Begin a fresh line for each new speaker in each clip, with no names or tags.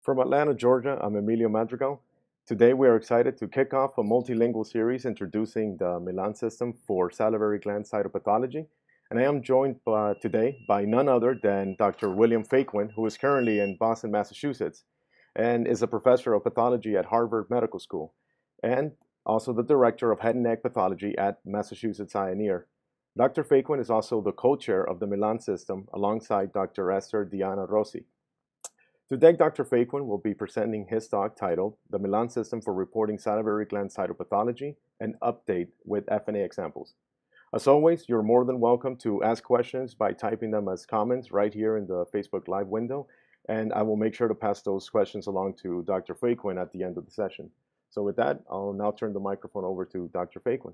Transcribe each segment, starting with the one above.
From Atlanta, Georgia, I'm Emilio Madrigal. Today we are excited to kick off a multilingual series introducing the Milan system for salivary gland cytopathology. And I am joined today by none other than Dr. William Fakewen, who is currently in Boston, Massachusetts, and is a professor of pathology at Harvard Medical School, and also the director of head and neck pathology at Massachusetts Eye and Ear. Dr. Fakewen is also the co-chair of the Milan system alongside Dr. Esther Diana Rossi. Today, Dr. Fakewen will be presenting his talk titled The Milan System for Reporting Salivary Gland Cytopathology, an Update with FNA Examples. As always, you're more than welcome to ask questions by typing them as comments right here in the Facebook Live window, and I will make sure to pass those questions along to Dr. Fakewen at the end of the session. So with that, I'll now turn the microphone over to Dr. Fakewen.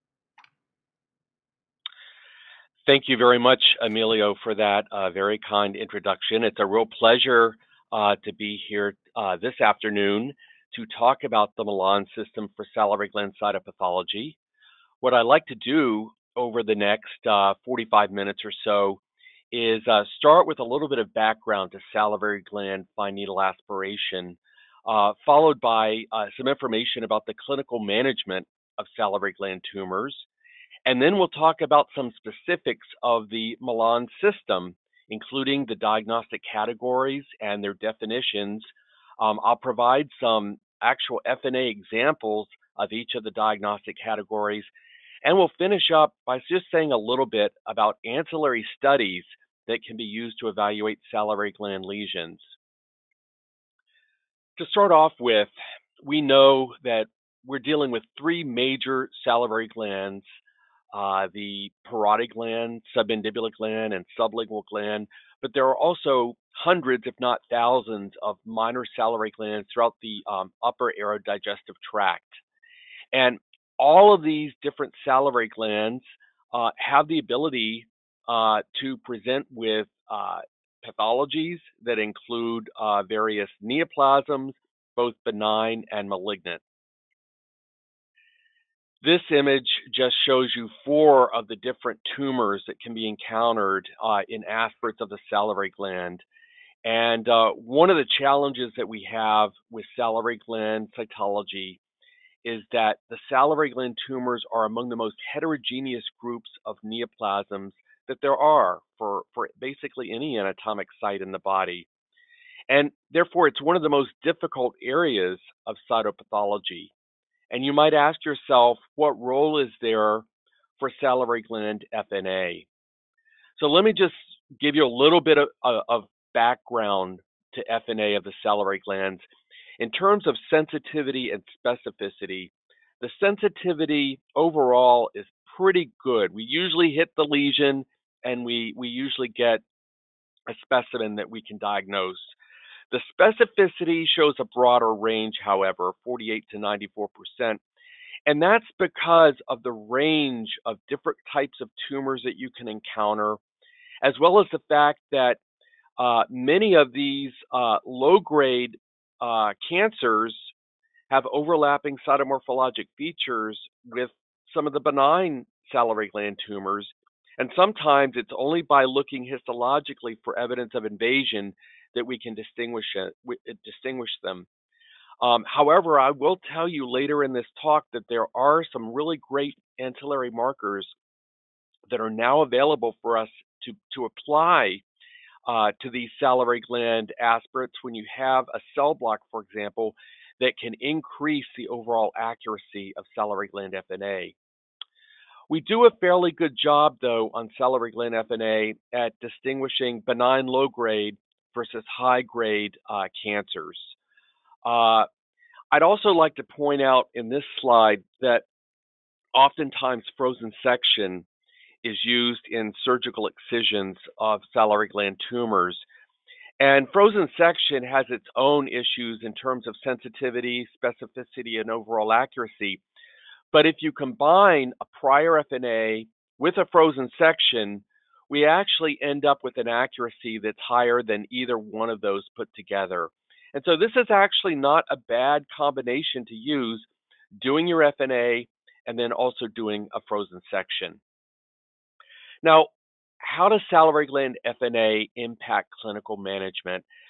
Thank you very much, Emilio, for that very kind introduction. It's a real pleasure to be here this afternoon to talk about the Milan system for salivary gland cytopathology. What I'd like to do over the next 45 minutes or so is start with a little bit of background to salivary gland fine needle aspiration, followed by some information about the clinical management of salivary gland tumors. And then we'll talk about some specifics of the Milan system, including the diagnostic categories and their definitions. I'll provide some actual FNA examples of each of the diagnostic categories. And we'll finish up by just saying a little bit about ancillary studies that can be used to evaluate salivary gland lesions. To start off with, we know that we're dealing with three major salivary glands, the parotid gland, submandibular gland, and sublingual gland, but there are also hundreds, if not thousands, of minor salivary glands throughout the upper aerodigestive tract. And all of these different salivary glands have the ability to present with pathologies that include various neoplasms, both benign and malignant. This image just shows you four of the different tumors that can be encountered in aspirates of the salivary gland. And one of the challenges that we have with salivary gland cytology is that the salivary gland tumors are among the most heterogeneous groups of neoplasms that there are for basically any anatomic site in the body. And therefore, it's one of the most difficult areas of cytopathology. And you might ask yourself, what role is there for salivary gland FNA? So let me just give you a little bit of background to FNA of the salivary glands. In terms of sensitivity and specificity, the sensitivity overall is pretty good. We usually hit the lesion and we usually get a specimen that we can diagnose. The specificity shows a broader range, however, 48 to 94%. And that's because of the range of different types of tumors that you can encounter, as well as the fact that many of these low-grade cancers have overlapping cytomorphologic features with some of the benign salivary gland tumors. And sometimes it's only by looking histologically for evidence of invasion that we can distinguish them. However, I will tell you later in this talk that there are some really great ancillary markers that are now available for us to apply to these salivary gland aspirates when you have a cell block, for example, that can increase the overall accuracy of salivary gland FNA. We do a fairly good job, though, on salivary gland FNA at distinguishing benign low-grade versus high-grade cancers. I'd also like to point out in this slide that oftentimes frozen section is used in surgical excisions of salivary gland tumors. And frozen section has its own issues in terms of sensitivity, specificity, and overall accuracy. But if you combine a prior FNA with a frozen section, we actually end up with an accuracy that's higher than either one of those put together. And so this is actually not a bad combination to use, doing your FNA and then also doing a frozen section. Now, how does salivary gland FNA impact clinical management?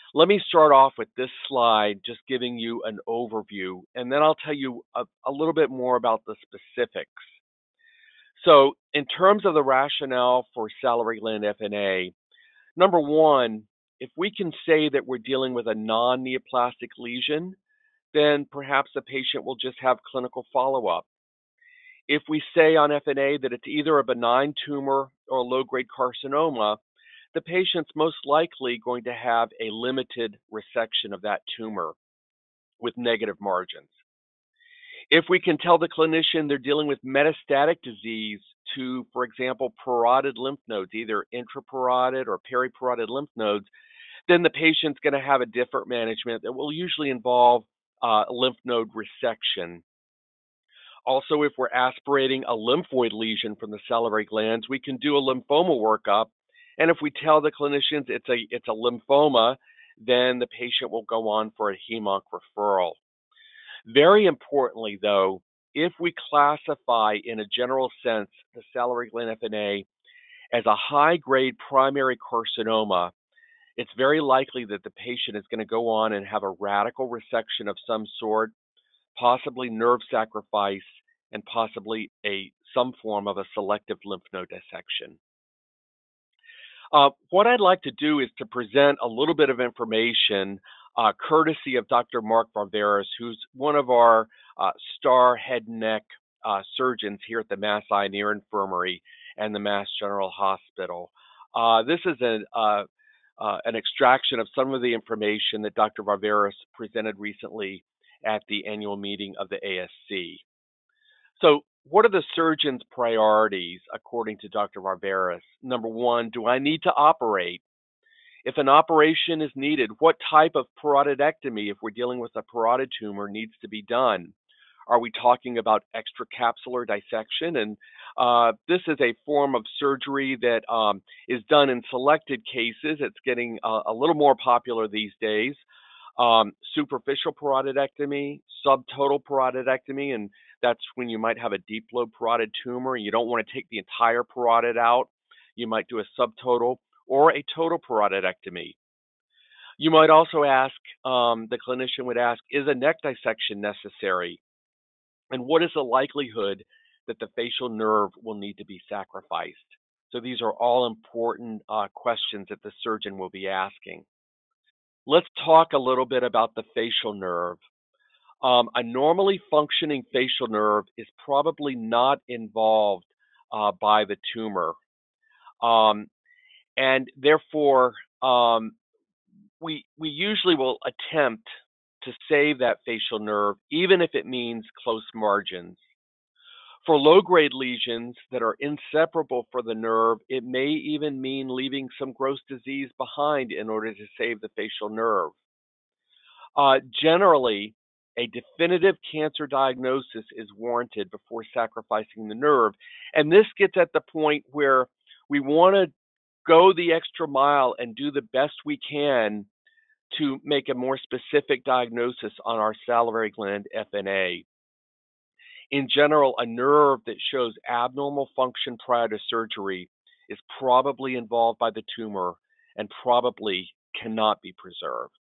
Let me start off with this slide, just giving you an overview, and then I'll tell you a little bit more about the specifics. So, in terms of the rationale for salivary gland FNA, number one, if we can say that we're dealing with a non-neoplastic lesion, then perhaps the patient will just have clinical follow-up. If we say on FNA that it's either a benign tumor or a low-grade carcinoma, the patient's most likely going to have a limited resection of that tumor with negative margins. If we can tell the clinician they're dealing with metastatic disease to, for example, parotid lymph nodes, either intraparotid or periparotid lymph nodes, then the patient's going to have a different management that will usually involve lymph node resection. Also, if we're aspirating a lymphoid lesion from the salivary glands, we can do a lymphoma workup. And if we tell the clinicians it's a lymphoma, then the patient will go on for a hem-onc referral. Very importantly, though, if we classify in a general sense the salivary gland FNA as a high-grade primary carcinoma, it's very likely that the patient is going to go on and have a radical resection of some sort, possibly nerve sacrifice, and possibly some form of a selective lymph node dissection. What I'd like to do is to present a little bit of information courtesy of Dr. Mark Varvaris, who's one of our star head and neck surgeons here at the Mass Eye and Ear Infirmary and the Mass General Hospital. This is an extraction of some of the information that Dr. Varvaris presented recently at the annual meeting of the ASC. So, what are the surgeon's priorities according to Dr. Varvaris? Number one, do I need to operate? If an operation is needed, what type of parotidectomy, if we're dealing with a parotid tumor, needs to be done? Are we talking about extracapsular dissection? And this is a form of surgery that is done in selected cases. It's getting a little more popular these days. Superficial parotidectomy, subtotal parotidectomy, and that's when you might have a deep lobe parotid tumor and you don't want to take the entire parotid out. You might do a subtotal or a total parotidectomy. You might also ask, the clinician would ask, is a neck dissection necessary? And what is the likelihood that the facial nerve will need to be sacrificed? So these are all important questions that the surgeon will be asking. Let's talk a little bit about the facial nerve. A normally functioning facial nerve is probably not involved by the tumor. And therefore, we usually will attempt to save that facial nerve, even if it means close margins. For low-grade lesions that are inseparable for the nerve, it may even mean leaving some gross disease behind in order to save the facial nerve. Generally, a definitive cancer diagnosis is warranted before sacrificing the nerve. And this gets at the point where we want to go the extra mile and do the best we can to make a more specific diagnosis on our salivary gland FNA. In general, a nerve that shows abnormal function prior to surgery is probably involved by the tumor and probably cannot be preserved.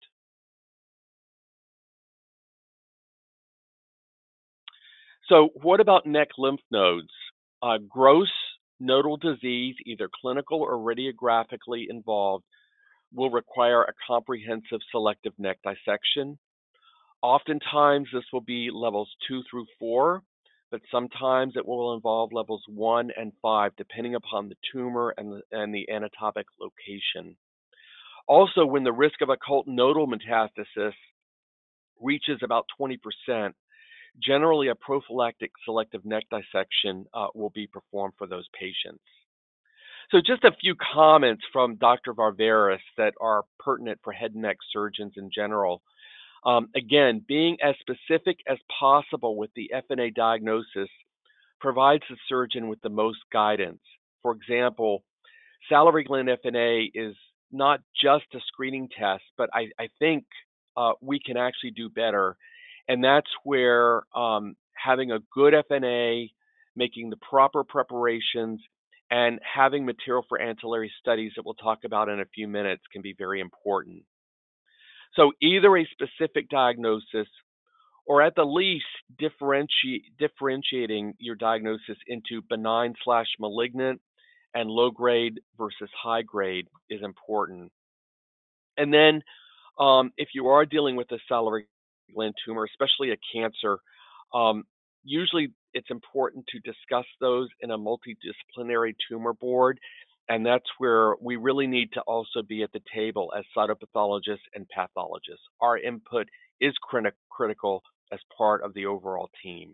So what about neck lymph nodes? Gross nodal disease, either clinical or radiographically involved, will require a comprehensive selective neck dissection. Oftentimes, this will be levels 2 through 4, but sometimes it will involve levels 1 and 5, depending upon the tumor and the anatomic location. Also, when the risk of occult nodal metastasis reaches about 20%, generally a prophylactic selective neck dissection will be performed for those patients. So just a few comments from Dr. Varvaris that are pertinent for head and neck surgeons in general. Again, being as specific as possible with the FNA diagnosis provides the surgeon with the most guidance. For example, salivary gland FNA is not just a screening test, but I think we can actually do better. And that's where having a good FNA, making the proper preparations, and having material for ancillary studies that we'll talk about in a few minutes can be very important. So either a specific diagnosis or at the least differentiating your diagnosis into benign slash malignant and low grade versus high grade is important. And then if you are dealing with a salivary gland tumor, especially a cancer, um, usually it's important to discuss those in a multidisciplinary tumor board. And that's where we really need to also be at the table as cytopathologists and pathologists. Our input is critical as part of the overall team.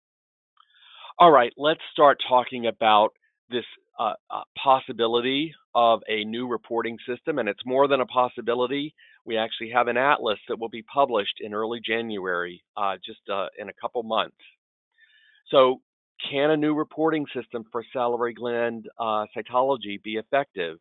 All right, let's start talking about this possibility of a new reporting system, and it's more than a possibility. We actually have an atlas that will be published in early January, just in a couple months. So, can a new reporting system for salivary gland cytology be effective?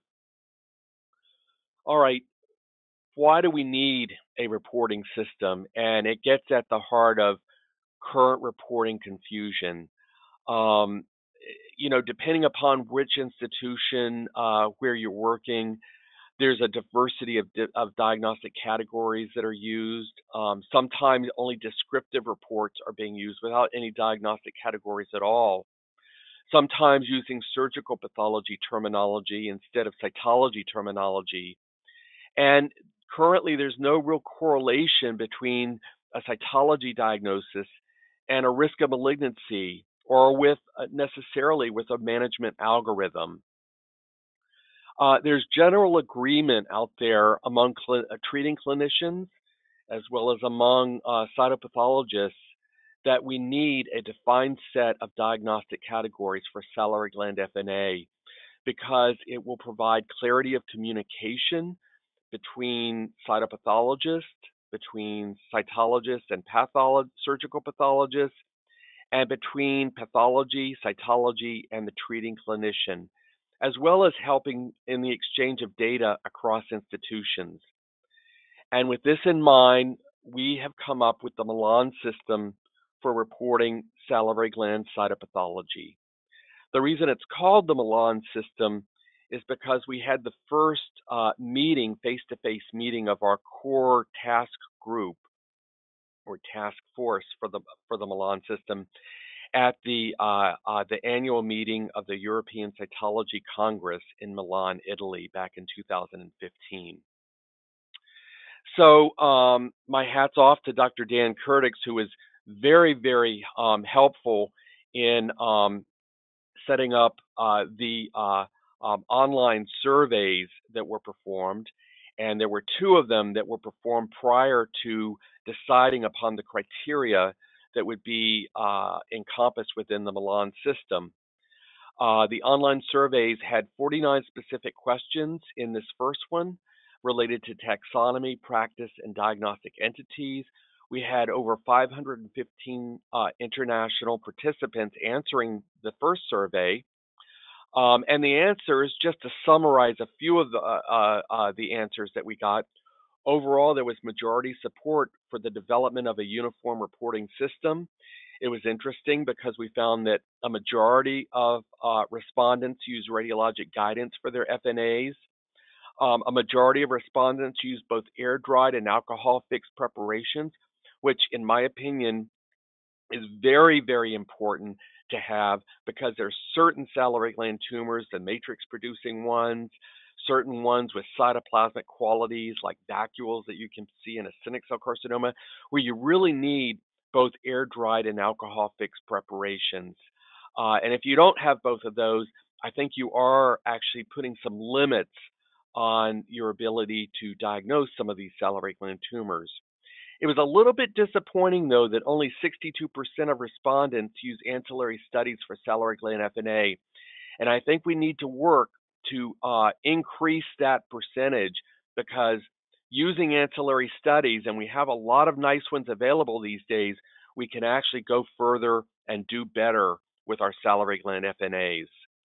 All right, why do we need a reporting system? And it gets at the heart of current reporting confusion. Um, depending upon which institution where you're working, there's a diversity of diagnostic categories that are used. Sometimes only descriptive reports are being used without any diagnostic categories at all. Sometimes using surgical pathology terminology instead of cytology terminology. And currently, there's no real correlation between a cytology diagnosis and a risk of malignancy or with necessarily with a management algorithm. There's general agreement out there among treating clinicians as well as among cytopathologists that we need a defined set of diagnostic categories for salivary gland FNA because it will provide clarity of communication between cytopathologists, between cytologists and surgical pathologists, and between pathology, cytology, and the treating clinician, as well as helping in the exchange of data across institutions. And with this in mind, we have come up with the Milan system for reporting salivary gland cytopathology. The reason it's called the Milan system is because we had the first meeting, face-to-face meeting of our core task group or task force for the Milan system at the annual meeting of the European Cytology Congress in Milan, Italy, back in 2015. So my hat's off to Dr. Dan Kurtix, who was very, very helpful in setting up the online surveys that were performed. And there were two of them that were performed prior to deciding upon the criteria that would be encompassed within the Milan system. The online surveys had 49 specific questions in this first one related to taxonomy, practice, and diagnostic entities. We had over 515 international participants answering the first survey. And the answers, just to summarize a few of the answers that we got, overall, there was majority support for the development of a uniform reporting system. It was interesting because we found that a majority of respondents use radiologic guidance for their FNAs. A majority of respondents use both air-dried and alcohol-fixed preparations, which, in my opinion, is very, very important to have because there's certain salivary gland tumors, the matrix-producing ones, certain ones with cytoplasmic qualities like vacuoles that you can see in actinic cell carcinoma, where you really need both air-dried and alcohol-fixed preparations. And if you don't have both of those, I think you are actually putting some limits on your ability to diagnose some of these salivary gland tumors. It was a little bit disappointing, though, that only 62% of respondents use ancillary studies for salivary gland FNA. And I think we need to work to increase that percentage because using ancillary studies, and we have a lot of nice ones available these days, we can actually go further and do better with our salivary gland FNAs.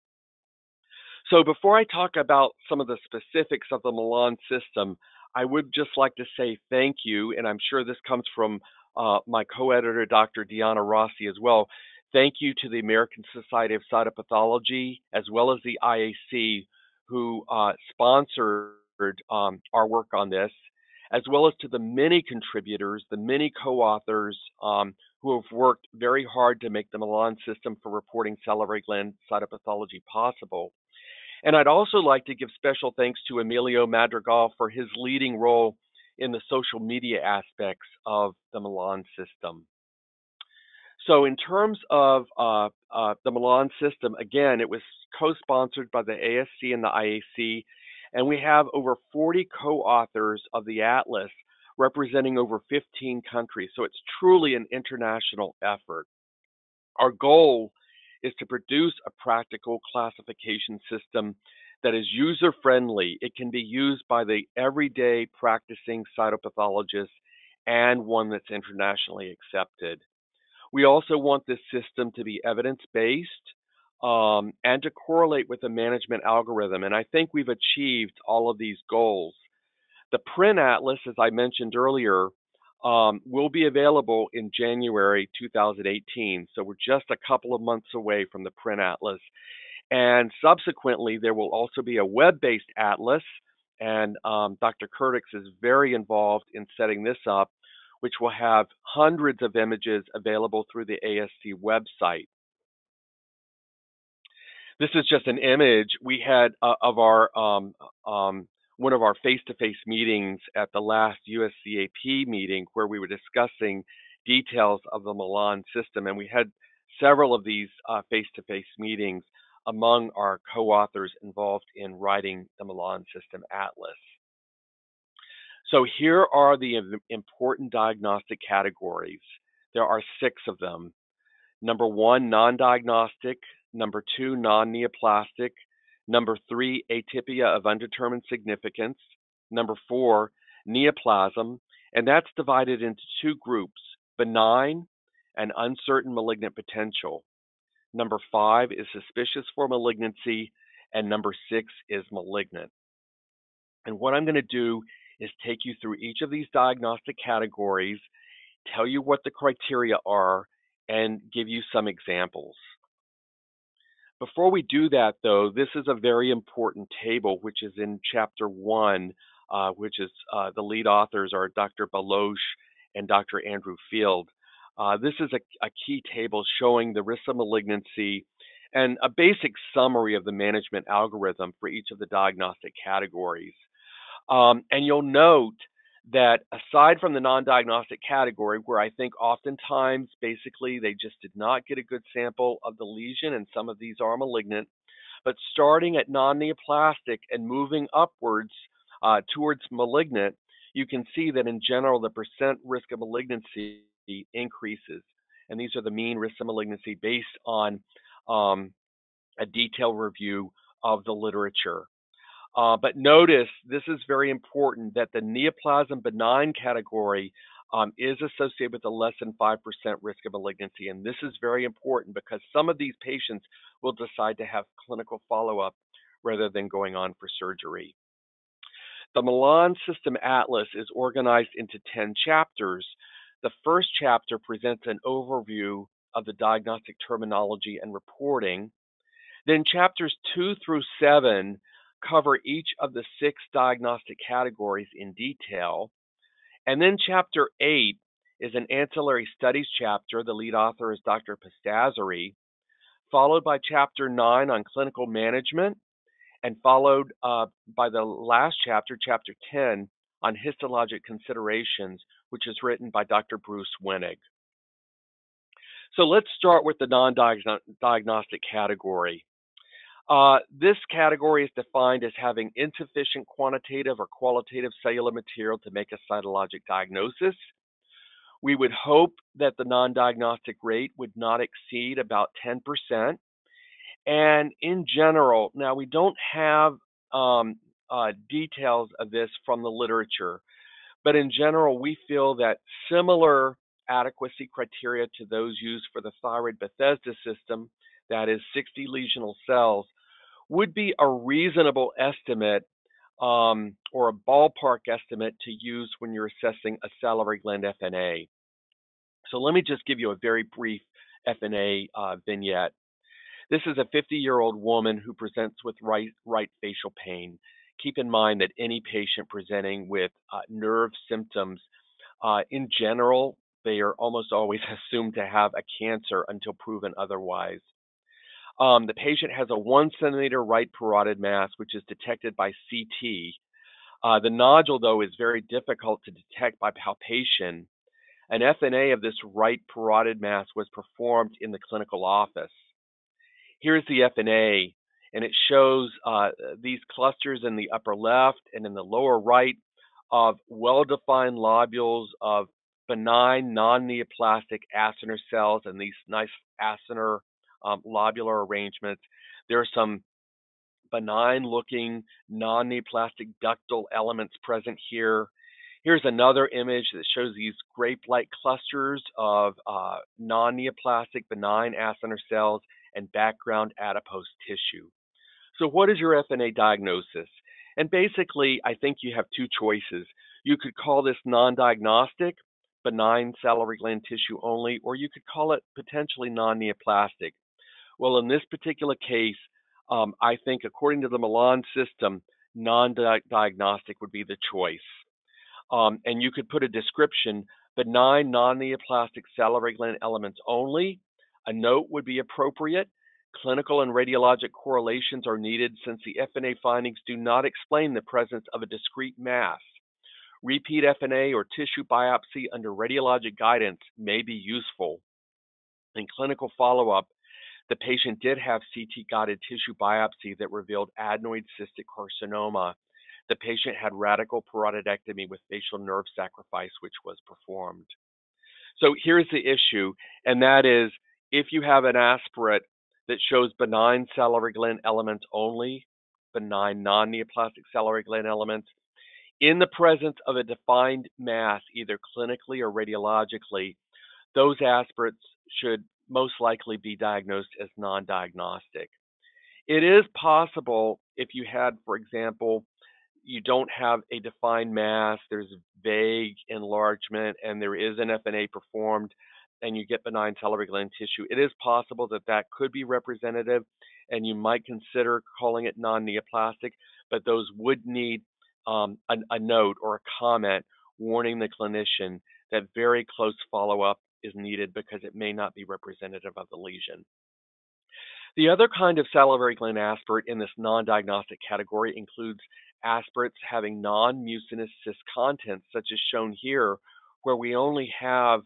So before I talk about some of the specifics of the Milan system, I would just like to say thank you, and I'm sure this comes from my co-editor, Dr. Diana Rossi, as well. Thank you to the American Society of Cytopathology, as well as the IAC, who sponsored our work on this, as well as to the many contributors, the many co-authors who have worked very hard to make the Milan system for reporting salivary gland cytopathology possible. And I'd also like to give special thanks to Emilio Madrigal for his leading role in the social media aspects of the Milan system. So in terms of the Milan system, again, it was co-sponsored by the ASC and the IAC, and we have over 40 co-authors of the Atlas representing over 15 countries. So it's truly an international effort. Our goal is to produce a practical classification system that is user-friendly. It can be used by the everyday practicing cytopathologist and one that's internationally accepted. We also want this system to be evidence-based and to correlate with the management algorithm. And I think we've achieved all of these goals. The print atlas, as I mentioned earlier, will be available in January 2018. So we're just a couple of months away from the print atlas. And subsequently, there will also be a web-based atlas. And Dr. Curtix is very involved in setting this up, which will have hundreds of images available through the ASC website. This is just an image we had of our one of our face-to-face meetings at the last USCAP meeting, where we were discussing details of the Milan system, and we had several of these face-to-face meetings among our co-authors involved in writing the Milan system atlas. So here are the important diagnostic categories. There are 6 of them. Number 1, non-diagnostic. Number 2, non-neoplastic. Number 3, atypia of undetermined significance. Number 4, neoplasm. And that's divided into 2 groups, benign and uncertain malignant potential. Number 5 is suspicious for malignancy. And number 6 is malignant. And what I'm going to do is take you through each of these diagnostic categories, tell you what the criteria are, and give you some examples. Before we do that, though, this is a very important table, which is in Chapter 1, which is the lead authors are Dr. Baloch and Dr. Andrew Field. This is a key table showing the risk of malignancy and a basic summary of the management algorithm for each of the diagnostic categories. And you'll note that aside from the non-diagnostic category, where I think oftentimes basically they just did not get a good sample of the lesion, and some of these are malignant, but starting at non-neoplastic and moving upwards towards malignant, you can see that in general the percent risk of malignancy increases. And these are the mean risks of malignancy based on a detailed review of the literature. But notice, this is very important, that the neoplasm benign category is associated with a less than 5% risk of malignancy. And this is very important because some of these patients will decide to have clinical follow-up rather than going on for surgery. The Milan System Atlas is organized into 10 chapters. The first chapter presents an overview of the diagnostic terminology and reporting. Then chapters 2 through 7 cover each of the 6 diagnostic categories in detail. And then chapter 8 is an ancillary studies chapter. The lead author is Dr. Pastazzeri, followed by chapter 9 on clinical management, and followed by the last chapter, chapter 10, on histologic considerations, which is written by Dr. Bruce Wenig. So let's start with the non-diagnostic category. This category is defined as having insufficient quantitative or qualitative cellular material to make a cytologic diagnosis. We would hope that the non-diagnostic rate would not exceed about 10%. And in general, now we don't have details of this from the literature, but in general, we feel that similar adequacy criteria to those used for the thyroid Bethesda system, that is 60 lesional cells, would be a reasonable estimate or a ballpark estimate to use when you're assessing a salivary gland FNA. So let me just give you a very brief FNA vignette. This is a 50-year-old woman who presents with right facial pain. keep in mind that any patient presenting with nerve symptoms, in general, they are almost always assumed to have a cancer until proven otherwise. The patient has a 1 centimeter right parotid mass, which is detected by CT. The nodule, though, is very difficult to detect by palpation. An FNA of this right parotid mass was performed in the clinical office. Here's the FNA, and it shows these clusters in the upper left and in the lower right of well-defined lobules of benign non-neoplastic acinar cells and these nice acinar lobular arrangements. There are some benign-looking non-neoplastic ductal elements present here. Here's another image that shows these grape-like clusters of non-neoplastic benign acinar cells and background adipose tissue. So what is your FNA diagnosis? And basically, I think you have two choices. You could call this non-diagnostic, benign salivary gland tissue only, or you could call it potentially non-neoplastic. Well, in this particular case, I think according to the Milan system, non-diagnostic would be the choice. And you could put a description, benign non-neoplastic salivary gland elements only. A note would be appropriate. Clinical and radiologic correlations are needed since the FNA findings do not explain the presence of a discrete mass. Repeat FNA or tissue biopsy under radiologic guidance may be useful. In clinical follow-up, the patient did have CT-guided tissue biopsy that revealed adenoid cystic carcinoma. The patient had radical parotidectomy with facial nerve sacrifice, which was performed. So here's the issue, and that is if you have an aspirate that shows benign salivary gland elements only, benign non-neoplastic salivary gland elements, in the presence of a defined mass, either clinically or radiologically, those aspirates should most likely be diagnosed as non-diagnostic. It is possible if you had, for example, you don't have a defined mass, there's vague enlargement, and there is an FNA performed, and you get benign salivary gland tissue, it is possible that that could be representative, and you might consider calling it non-neoplastic, but those would need a note or a comment warning the clinician that very close follow-up is needed because it may not be representative of the lesion. The other kind of salivary gland aspirate in this non-diagnostic category includes aspirates having non-mucinous cyst contents, such as shown here, where we only have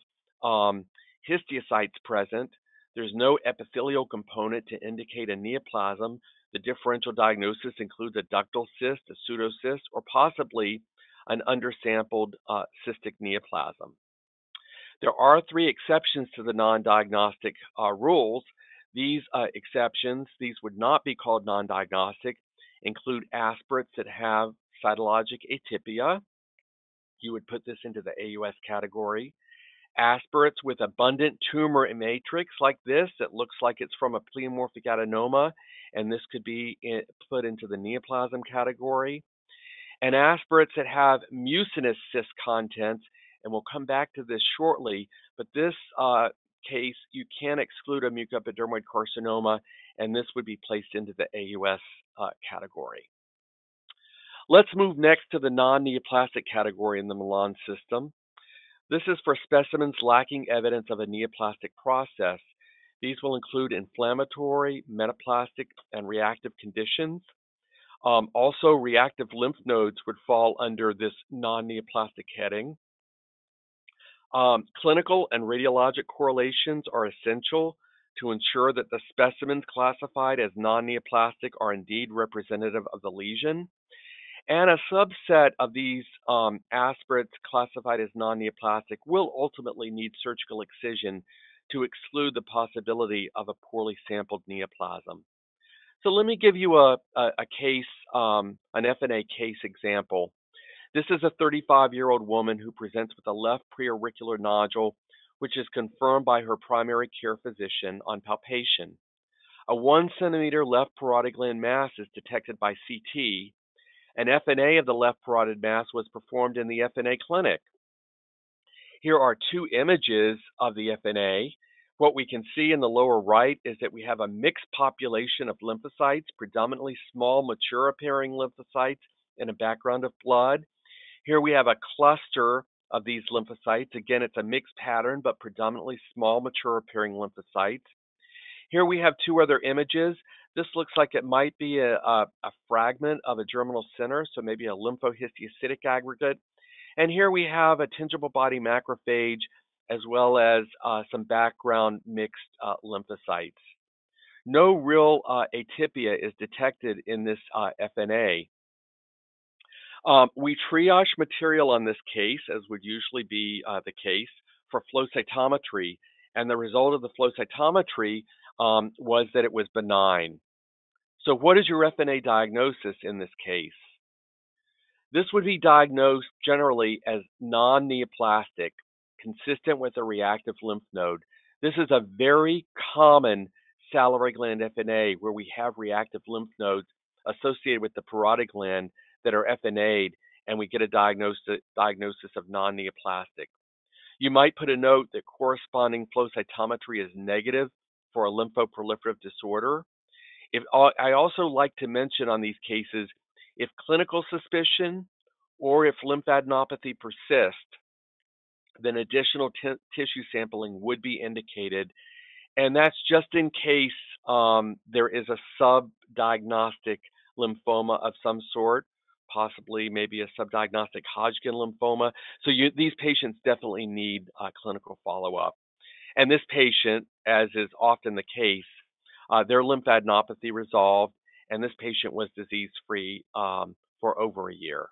histiocytes present. There's no epithelial component to indicate a neoplasm. The differential diagnosis includes a ductal cyst, a pseudocyst, or possibly an undersampled cystic neoplasm. There are three exceptions to the non-diagnostic rules. These exceptions, these would not be called non-diagnostic, include aspirates that have cytologic atypia. You would put this into the AUS category. Aspirates with abundant tumor matrix like this that looks like it's from a pleomorphic adenoma, and this could be put into the neoplasm category. And aspirates that have mucinous cyst contents, and we'll come back to this shortly, but this case, you can exclude a mucoepidermoid carcinoma, and this would be placed into the AUS category. Let's move next to the non-neoplastic category in the Milan system. This is for specimens lacking evidence of a neoplastic process. These will include inflammatory, metaplastic, and reactive conditions. Also, reactive lymph nodes would fall under this non-neoplastic heading. Clinical and radiologic correlations are essential to ensure that the specimens classified as non-neoplastic are indeed representative of the lesion. And a subset of these aspirates classified as non-neoplastic will ultimately need surgical excision to exclude the possibility of a poorly sampled neoplasm. So let me give you a case, an FNA case example. This is a 35-year-old woman who presents with a left preauricular nodule, which is confirmed by her primary care physician on palpation. A 1 centimeter left parotid gland mass is detected by CT. An FNA of the left parotid mass was performed in the FNA clinic. Here are two images of the FNA. What we can see in the lower right is that we have a mixed population of lymphocytes, predominantly small mature appearing lymphocytes in a background of blood. Here we have a cluster of these lymphocytes. Again, it's a mixed pattern, but predominantly small, mature appearing lymphocytes. Here we have two other images. This looks like it might be a fragment of a germinal center, so maybe a lymphohistiocytic aggregate. And here we have a tingible body macrophage as well as some background mixed lymphocytes. No real atypia is detected in this FNA. We triage material on this case, as would usually be the case, for flow cytometry, and the result of the flow cytometry was that it was benign. So what is your FNA diagnosis in this case? This would be diagnosed generally as non-neoplastic, consistent with a reactive lymph node. This is a very common salivary gland FNA where we have reactive lymph nodes associated with the parotid gland that are FNA'd, and we get a diagnosis of non-neoplastic. You might put a note that corresponding flow cytometry is negative for a lymphoproliferative disorder. I also like to mention on these cases, if clinical suspicion or if lymphadenopathy persists, then additional tissue sampling would be indicated, and that's just in case there is a subdiagnostic lymphoma of some sort, possibly maybe a subdiagnostic Hodgkin lymphoma. So these patients definitely need clinical follow-up. And this patient, as is often the case, their lymphadenopathy resolved, and this patient was disease-free for over a year.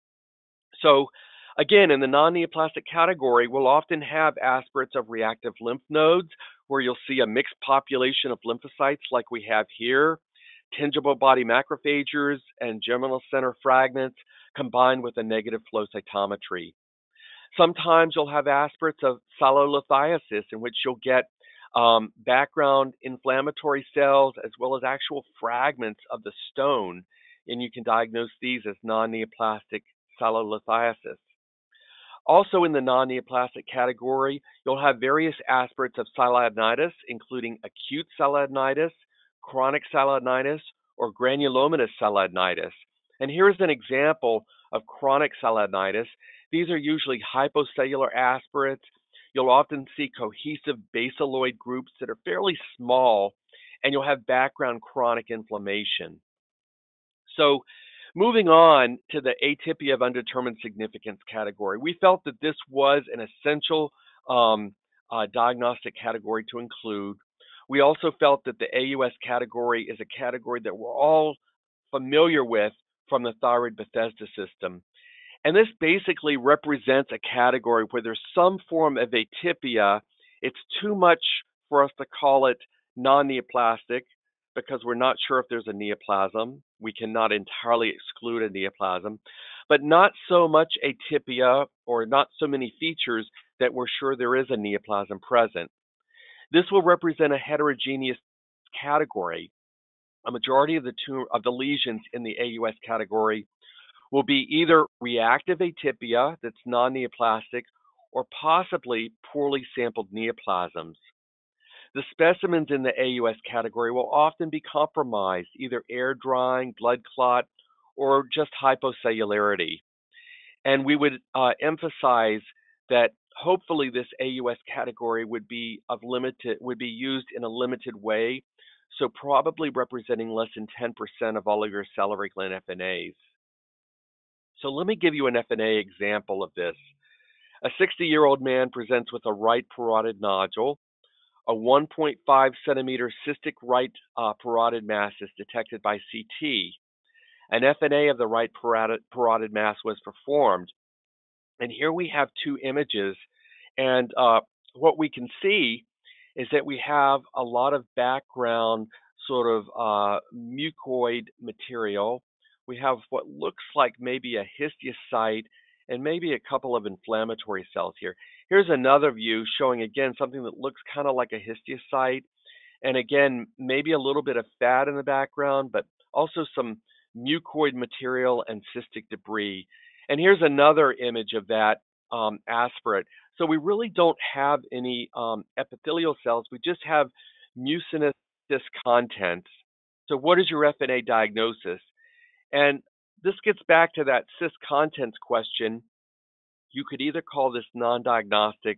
So again, in the non-neoplastic category, we'll often have aspirates of reactive lymph nodes where you'll see a mixed population of lymphocytes like we have here, tingible body macrophages and germinal center fragments combined with a negative flow cytometry. Sometimes you'll have aspirates of salolithiasis in which you'll get background inflammatory cells as well as actual fragments of the stone, and you can diagnose these as non-neoplastic salolithiasis. Also in the non-neoplastic category, you'll have various aspirates of sialadenitis, including acute sialadenitis, chronic sialadenitis, or granulomatous sialadenitis. And here's an example of chronic sialadenitis. These are usually hypocellular aspirates. You'll often see cohesive baseloid groups that are fairly small, and you'll have background chronic inflammation. So moving on to the atypia of undetermined significance category, we felt that this was an essential diagnostic category to include. We also felt that the AUS category is a category that we're all familiar with from the thyroid Bethesda system. And this basically represents a category where there's some form of atypia. It's too much for us to call it non-neoplastic because we're not sure if there's a neoplasm. We cannot entirely exclude a neoplasm, but not so much atypia or not so many features that we're sure there is a neoplasm present. This will represent a heterogeneous category. A majority of the lesions in the AUS category will be either reactive atypia that's non-neoplastic or possibly poorly sampled neoplasms. The specimens in the AUS category will often be compromised, either air drying, blood clot, or just hypocellularity. And we would emphasize that hopefully this AUS category would be used in a limited way, so probably representing less than 10% of all of your salivary gland FNAs. So let me give you an FNA example of this. A 60-year-old man presents with a right parotid nodule. A 1.5 centimeter cystic right parotid mass is detected by CT. An FNA of the right parotid mass was performed. And here we have two images. And what we can see is that we have a lot of background sort of mucoid material. We have what looks like maybe a histiocyte and maybe a couple of inflammatory cells here. Here's another view showing, again, something that looks kind of like a histiocyte. And again, maybe a little bit of fat in the background, but also some mucoid material and cystic debris. And here's another image of that aspirate. So we really don't have any epithelial cells. We just have mucinous contents. So what is your FNA diagnosis? And this gets back to that cyst contents question. You could either call this non-diagnostic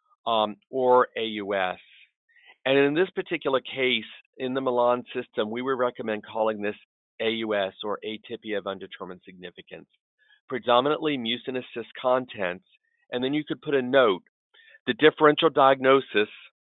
or AUS. And in this particular case, in the Milan system, we would recommend calling this AUS, or atypia of undetermined significance. Predominantly mucinous cyst contents, and then you could put a note. The differential diagnosis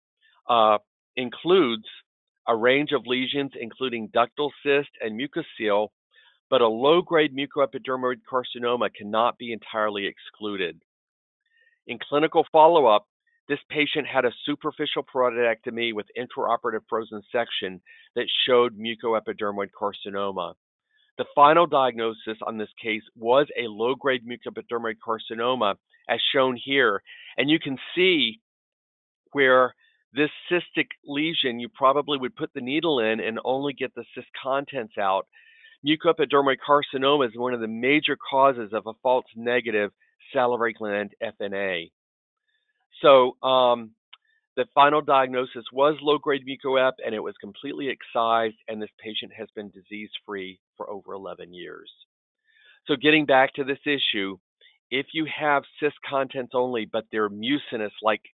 includes a range of lesions, including ductal cyst and mucocele, but a low-grade mucoepidermoid carcinoma cannot be entirely excluded. In clinical follow-up, this patient had a superficial parotidectomy with intraoperative frozen section that showed mucoepidermoid carcinoma. The final diagnosis on this case was a low-grade mucoepidermoid carcinoma, as shown here. And you can see where this cystic lesion, you probably would put the needle in and only get the cyst contents out. Mucoepidermoid carcinoma is one of the major causes of a false negative salivary gland FNA. So the final diagnosis was low-grade mucoep, and it was completely excised, and this patient has been disease-free for over 11 years. So getting back to this issue, if you have cyst contents only, but they're mucinous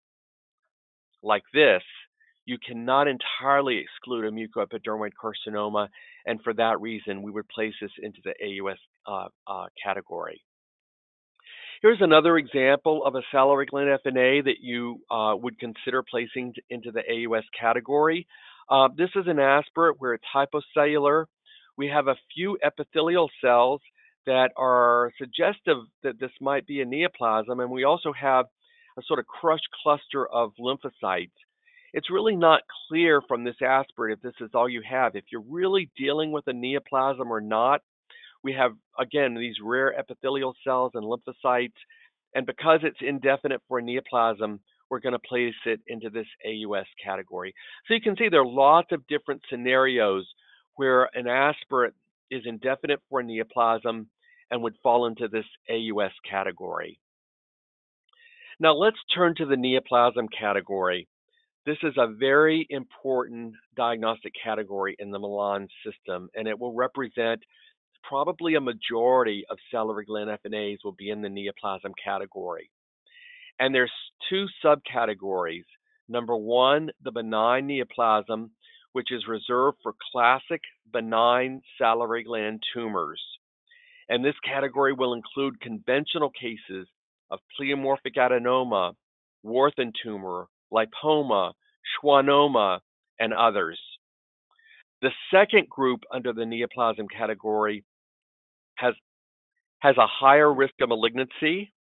like this, you cannot entirely exclude a mucoepidermoid carcinoma, and for that reason, we would place this into the AUS category. Here's another example of a salivary gland FNA that you would consider placing into the AUS category. This is an aspirate where it's hypocellular. We have a few epithelial cells that are suggestive that this might be a neoplasm, and we also have a sort of crushed cluster of lymphocytes. It's really not clear from this aspirate if this is all you have, if you're really dealing with a neoplasm or not. We have, again, these rare epithelial cells and lymphocytes, and because it's indefinite for a neoplasm, we're going to place it into this AUS category. So you can see there are lots of different scenarios where an aspirate is indefinite for a neoplasm and would fall into this AUS category. Now let's turn to the neoplasm category. This is a very important diagnostic category in the Milan system, and it will represent probably a majority of salivary gland FNAs will be in the neoplasm category. And there's two subcategories. Number one, the benign neoplasm, which is reserved for classic benign salivary gland tumors. And this category will include conventional cases of pleomorphic adenoma, Warthin tumor, lipoma, schwannoma, and others. The second group under the neoplasm category has a higher risk of malignancy.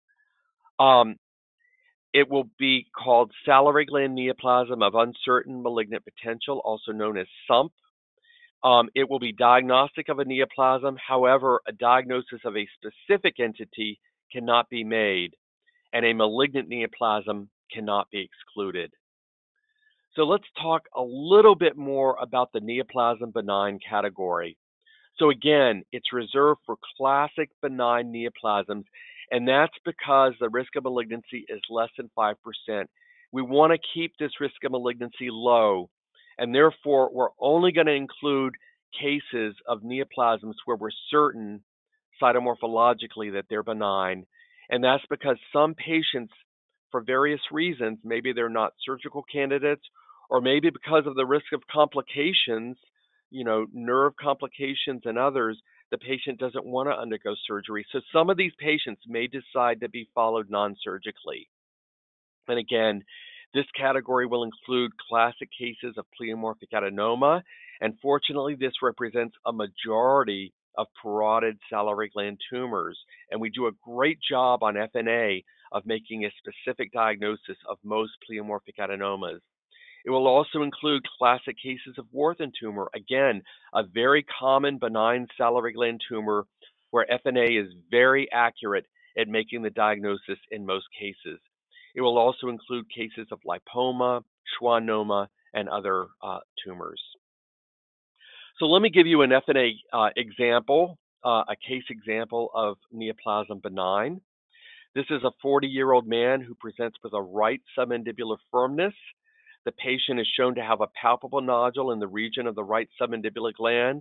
It will be called salivary gland neoplasm of uncertain malignant potential, also known as SUMP. It will be diagnostic of a neoplasm. However, a diagnosis of a specific entity cannot be made, and a malignant neoplasm cannot be excluded. So let's talk a little bit more about the neoplasm benign category. So again, it's reserved for classic benign neoplasms, and that's because the risk of malignancy is less than 5%. We want to keep this risk of malignancy low, and therefore we're only going to include cases of neoplasms where we're certain cytomorphologically that they're benign. And that's because some patients, for various reasons, maybe they're not surgical candidates, or maybe because of the risk of complications, nerve complications and others, the patient doesn't want to undergo surgery. So some of these patients may decide to be followed non-surgically. And again, this category will include classic cases of pleomorphic adenoma, and fortunately this represents a majority of parotid salivary gland tumors, and we do a great job on FNA of making a specific diagnosis of most pleomorphic adenomas. It will also include classic cases of Warthin tumor, again, a very common benign salivary gland tumor where FNA is very accurate at making the diagnosis in most cases. It will also include cases of lipoma, schwannoma, and other tumors. So let me give you an FNA example, a case example of neoplasm benign. This is a 40-year-old man who presents with a right submandibular firmness. The patient is shown to have a palpable nodule in the region of the right submandibular gland.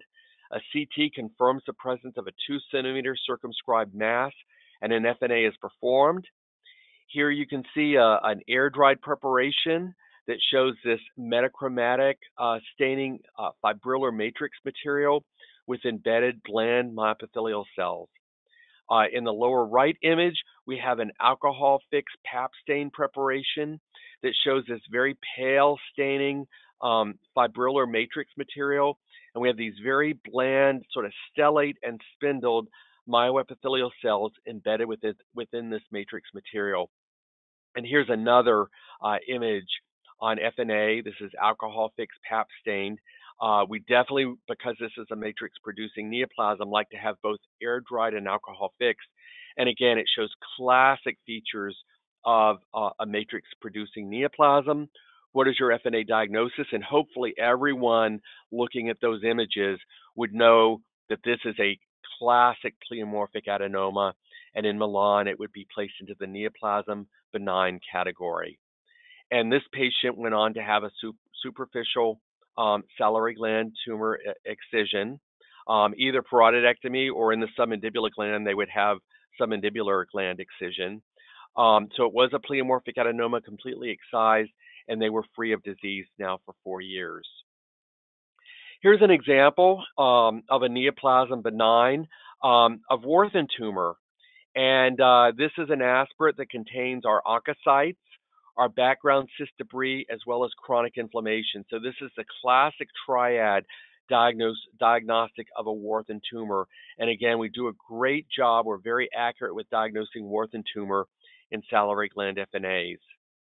A CT confirms the presence of a 2 centimeter circumscribed mass, and an FNA is performed. Here you can see an air-dried preparation that shows this metachromatic staining fibrillar matrix material with embedded gland myoepithelial cells. In the lower right image, we have an alcohol-fixed pap stain preparation that shows this very pale staining fibrillar matrix material. And we have these very bland, sort of stellate and spindled myoepithelial cells embedded within this matrix material. And here's another image on FNA. This is alcohol-fixed pap stained. We definitely, because this is a matrix-producing neoplasm, like to have both air-dried and alcohol-fixed. And again, it shows classic features of a matrix-producing neoplasm. What is your FNA diagnosis? And hopefully everyone looking at those images would know that this is a classic pleomorphic adenoma, and in Milan, it would be placed into the neoplasm benign category. And this patient went on to have a superficial salivary gland tumor excision, either parotidectomy or in the submandibular gland, they would have submandibular gland excision. So it was a pleomorphic adenoma, completely excised, and they were free of disease now for 4 years. Here's an example of a neoplasm benign of Warthin tumor. And this is an aspirate that contains our oncocytes, our background cyst debris, as well as chronic inflammation. So this is the classic triad diagnostic of a Warthin tumor. And again, we do a great job. We're very accurate with diagnosing Warthin tumor in salivary gland FNAs.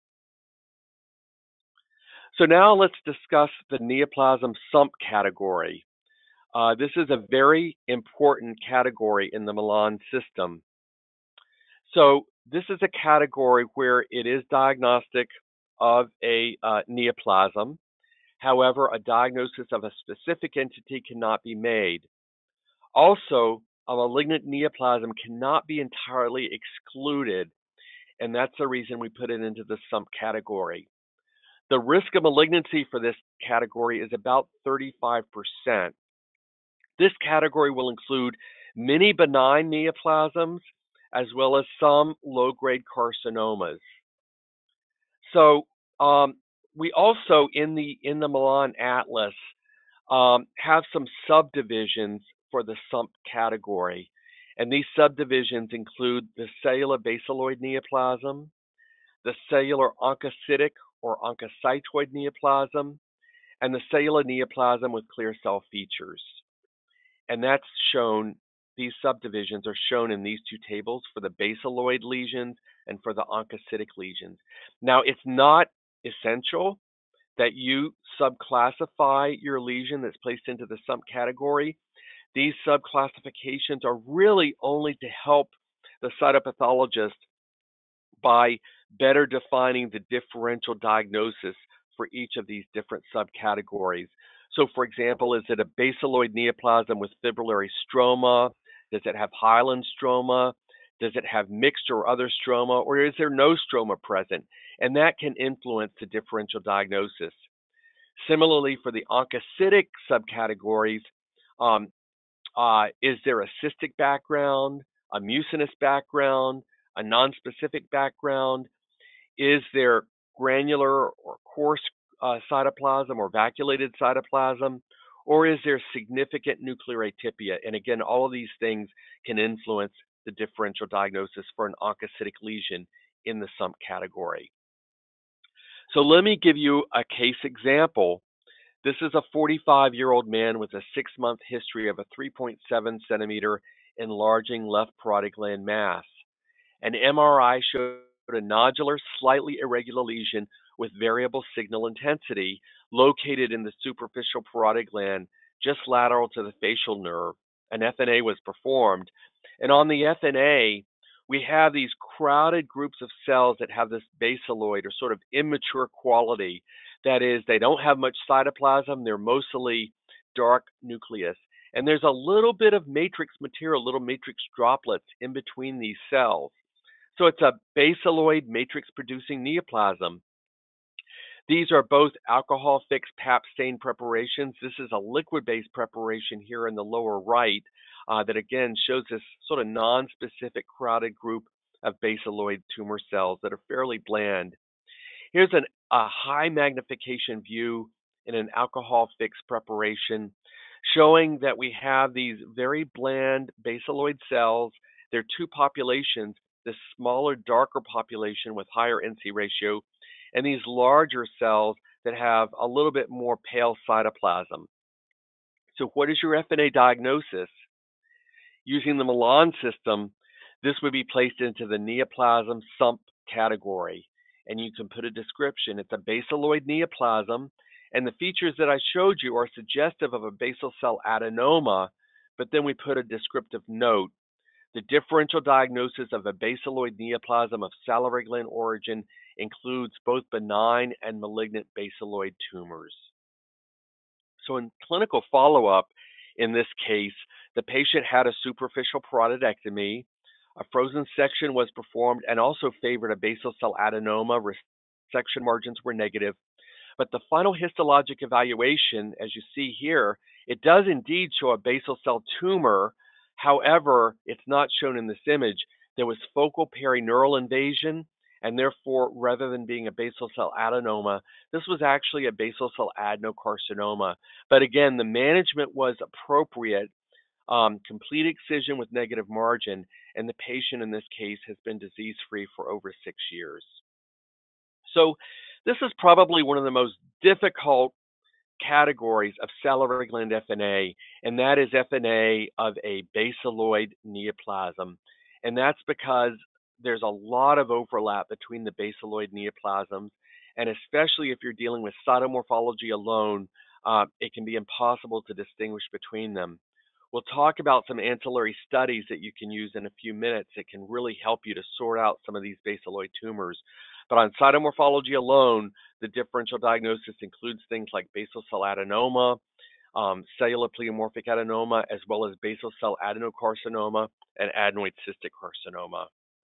So now let's discuss the neoplasm sump category. This is a very important category in the Milan system. So this is a category where it is diagnostic of a neoplasm. However, a diagnosis of a specific entity cannot be made. Also, a malignant neoplasm cannot be entirely excluded, and that's the reason we put it into the sump category. The risk of malignancy for this category is about 35%. This category will include many benign neoplasms, as well as some low-grade carcinomas. So we also, in the Milan Atlas, have some subdivisions for the sump category. And these subdivisions include the cellular basaloid neoplasm, the cellular oncocytic or oncocytoid neoplasm, and the cellular neoplasm with clear cell features. And that's shown, these subdivisions are shown in these two tables for the basaloid lesions and for the oncocytic lesions. Now, it's not essential that you subclassify your lesion that's placed into the sump category. These subclassifications are really only to help the cytopathologist by better defining the differential diagnosis for each of these different subcategories. So, for example, is it a basaloid neoplasm with fibrillary stroma? Does it have hyaline stroma? Does it have mixed or other stroma? Or is there no stroma present? And that can influence the differential diagnosis. Similarly, for the oncocytic subcategories, is there a cystic background, a mucinous background, a nonspecific background? Is there granular or coarse cytoplasm or vacuolated cytoplasm? Or is there significant nuclear atypia? And again, all of these things can influence the differential diagnosis for an oncocytic lesion in the sump category. So let me give you a case example. This is a 45-year-old man with a 6-month history of a 3.7 centimeter enlarging left parotid gland mass. An MRI showed a nodular, slightly irregular lesion with variable signal intensity located in the superficial parotid gland just lateral to the facial nerve. An FNA was performed. And on the FNA, we have these crowded groups of cells that have this basaloid or sort of immature quality. That is, they don't have much cytoplasm. They're mostly dark nucleus. And there's a little bit of matrix material, little matrix droplets in between these cells. So it's a basaloid matrix-producing neoplasm. These are both alcohol-fixed pap stain preparations. This is a liquid-based preparation here in the lower right that again shows this sort of non-specific crowded group of basaloid tumor cells that are fairly bland. Here's a high magnification view in an alcohol-fixed preparation showing that we have these very bland basaloid cells. There are two populations, this smaller, darker population with higher NC ratio, and these larger cells that have a little bit more pale cytoplasm. So what is your FNA diagnosis? Using the Milan system, this would be placed into the neoplasm SUMP category. And you can put a description. It's a basaloid neoplasm, and the features that I showed you are suggestive of a basal cell adenoma, but then we put a descriptive note. The differential diagnosis of a basaloid neoplasm of salivary gland origin includes both benign and malignant basaloid tumors. So in clinical follow-up, in this case, the patient had a superficial parotidectomy, a frozen section was performed and also favored a basal cell adenoma. Resection margins were negative. But the final histologic evaluation, as you see here, it does indeed show a basal cell tumor. However, it's not shown in this image. There was focal perineural invasion, and therefore, rather than being a basal cell adenoma, this was actually a basal cell adenocarcinoma. But again, the management was appropriate. Complete excision with negative margin, and the patient in this case has been disease-free for over 6 years. So this is probably one of the most difficult categories of salivary gland FNA, and that is FNA of a basaloid neoplasm. And that's because there's a lot of overlap between the basaloid neoplasms, and especially if you're dealing with cytomorphology alone, it can be impossible to distinguish between them. We'll talk about some ancillary studies that you can use in a few minutes that can really help you to sort out some of these basaloid tumors. But on cytomorphology alone, the differential diagnosis includes things like basal cell adenoma, cellular pleomorphic adenoma, as well as basal cell adenocarcinoma and adenoid cystic carcinoma.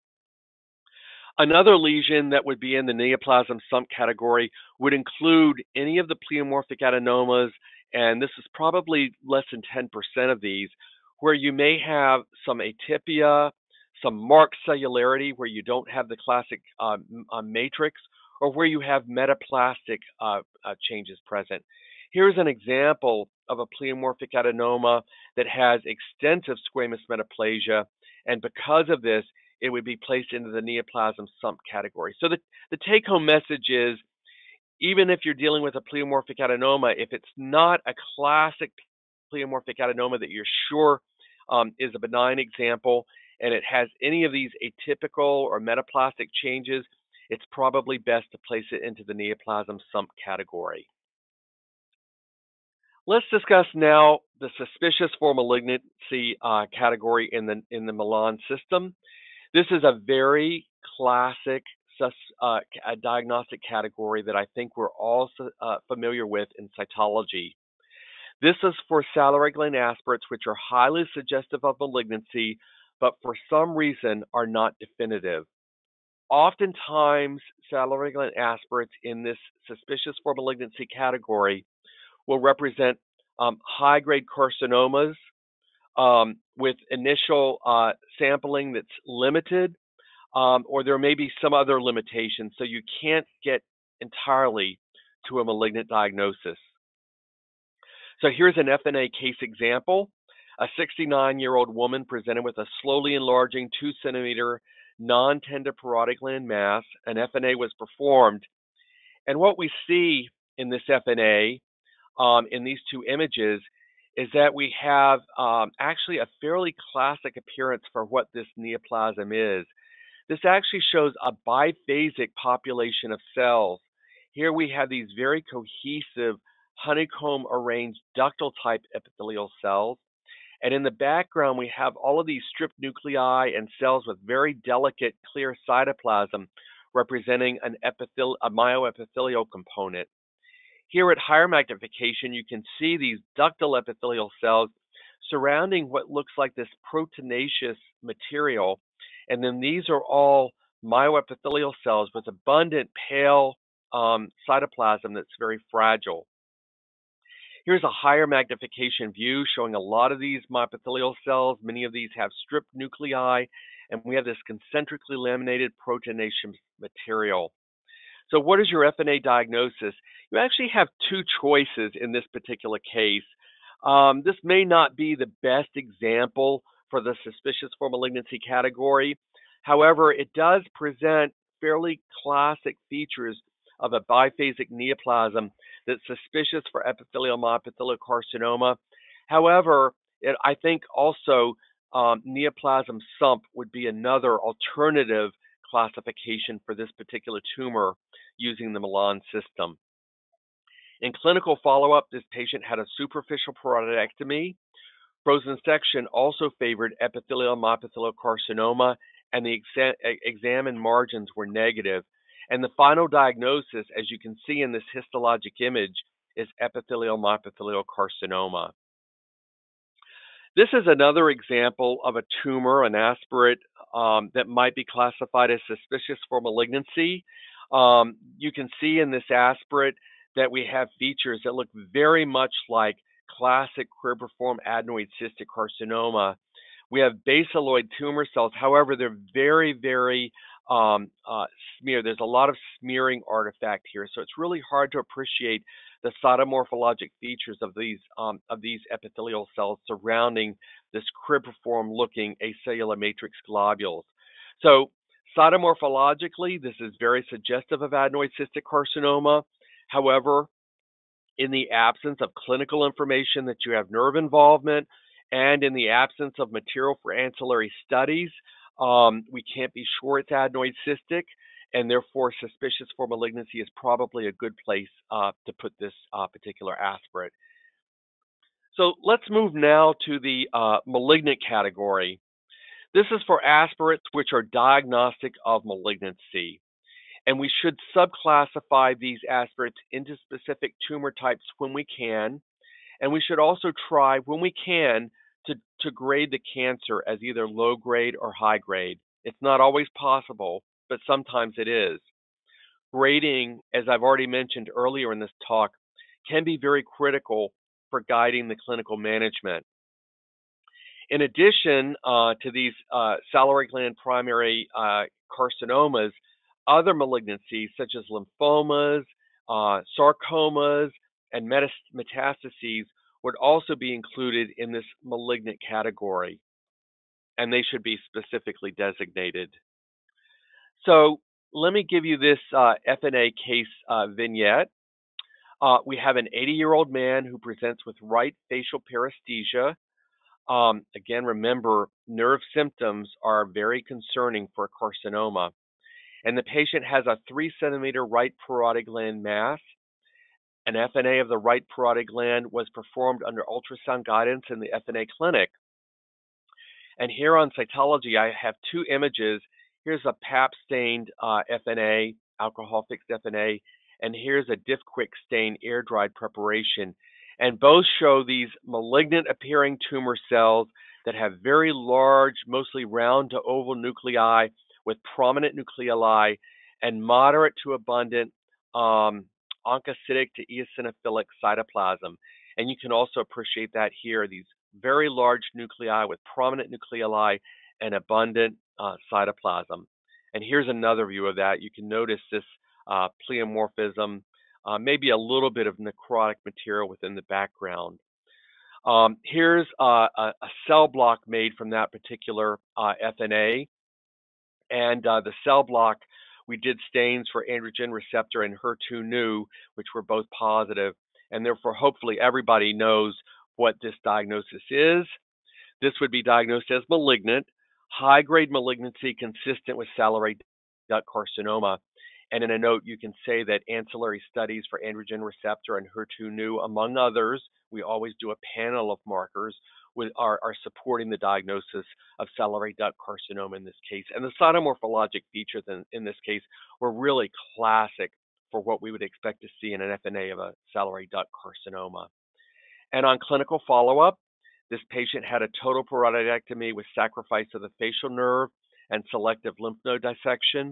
Another lesion that would be in the neoplasm SUMP category would include any of the pleomorphic adenomas, and this is probably less than 10% of these, where you may have some atypia, some marked cellularity where you don't have the classic matrix, or where you have metaplastic changes present. Here's an example of a pleomorphic adenoma that has extensive squamous metaplasia, and because of this, it would be placed into the neoplasm SUMP category. So the take-home message is, even if you're dealing with a pleomorphic adenoma, if it's not a classic pleomorphic adenoma that you're sure is a benign example, and it has any of these atypical or metaplastic changes, it's probably best to place it into the neoplasm SUMP category. Let's discuss now the suspicious for malignancy category in the Milan system. This is a very classic diagnostic category that I think we're all familiar with in cytology. This is for salivary gland aspirates, which are highly suggestive of malignancy, but for some reason are not definitive. Oftentimes, salivary gland aspirates in this suspicious for malignancy category will represent high-grade carcinomas with initial sampling that's limited, or there may be some other limitations, so you can't get entirely to a malignant diagnosis. So here's an FNA case example. A 69-year-old woman presented with a slowly enlarging 2-centimeter non-tender parotid gland mass. An FNA was performed. And what we see in this FNA, in these two images, is that we have actually a fairly classic appearance for what this neoplasm is. This actually shows a biphasic population of cells. Here we have these very cohesive honeycomb-arranged ductal-type epithelial cells. And in the background, we have all of these strip nuclei and cells with very delicate, clear cytoplasm representing a myoepithelial component. Here at higher magnification, you can see these ductal epithelial cells surrounding what looks like this proteinaceous material. And then these are all myoepithelial cells with abundant pale cytoplasm that's very fragile. Here's a higher magnification view showing a lot of these myopithelial cells. Many of these have stripped nuclei, and we have this concentrically laminated proteinaceous material. So what is your FNA diagnosis? You actually have two choices in this particular case. This may not be the best example for the suspicious for malignancy category. However, it does present fairly classic features of a biphasic neoplasm that's suspicious for epithelial myopithelial carcinoma. However, I think also neoplasm sump would be another alternative classification for this particular tumor using the Milan system. In clinical follow-up, this patient had a superficial parotidectomy. Frozen section also favored epithelial myopithelial carcinoma, and the examined margins were negative. And the final diagnosis, as you can see in this histologic image, is epithelial myopithelial carcinoma. This is another example of a tumor, an aspirate, that might be classified as suspicious for malignancy. You can see in this aspirate that we have features that look very much like classic cribriform adenoid cystic carcinoma. We have basaloid tumor cells. However, they're very, very smeared. There's a lot of smearing artifact here, so it's really hard to appreciate the cytomorphologic features of these epithelial cells surrounding this cribriform-looking acellular matrix globules. So cytomorphologically, this is very suggestive of adenoid cystic carcinoma. However, in the absence of clinical information that you have nerve involvement and in the absence of material for ancillary studies, we can't be sure it's adenoid cystic, and therefore suspicious for malignancy is probably a good place to put this particular aspirate. So let's move now to the malignant category. This is for aspirates which are diagnostic of malignancy. And we should subclassify these aspirates into specific tumor types when we can. And we should also try, when we can, to grade the cancer as either low grade or high grade. It's not always possible, but sometimes it is. Grading, as I've already mentioned earlier in this talk, can be very critical for guiding the clinical management. In addition to these salivary gland primary carcinomas, other malignancies such as lymphomas, sarcomas, and metastases would also be included in this malignant category, and they should be specifically designated. So let me give you this FNA case vignette. We have an 80-year-old man who presents with right facial paresthesia. Again, remember, nerve symptoms are very concerning for carcinoma. And the patient has a 3-centimeter right parotid gland mass. An FNA of the right parotid gland was performed under ultrasound guidance in the FNA clinic. And here on cytology, I have two images. Here's a pap-stained FNA, alcohol-fixed FNA, and here's a Diff-Quick stain air-dried preparation. And both show these malignant-appearing tumor cells that have very large, mostly round to oval nuclei with prominent nucleoli and moderate to abundant oncocytic to eosinophilic cytoplasm. And you can also appreciate that here, these very large nuclei with prominent nucleoli and abundant cytoplasm. And here's another view of that. You can notice this pleomorphism, maybe a little bit of necrotic material within the background. Here's a cell block made from that particular FNA. And the cell block, we did stains for androgen receptor and HER2/neu, which were both positive. And therefore, hopefully everybody knows what this diagnosis is. This would be diagnosed as malignant, high-grade malignancy consistent with salivary duct carcinoma. And in a note, you can say that ancillary studies for androgen receptor and HER2/neu, among others, we always do a panel of markers, are supporting the diagnosis of salivary duct carcinoma in this case. And the cytomorphologic features in this case were really classic for what we would expect to see in an FNA of a salivary duct carcinoma. And on clinical follow-up, this patient had a total parotidectomy with sacrifice of the facial nerve and selective lymph node dissection.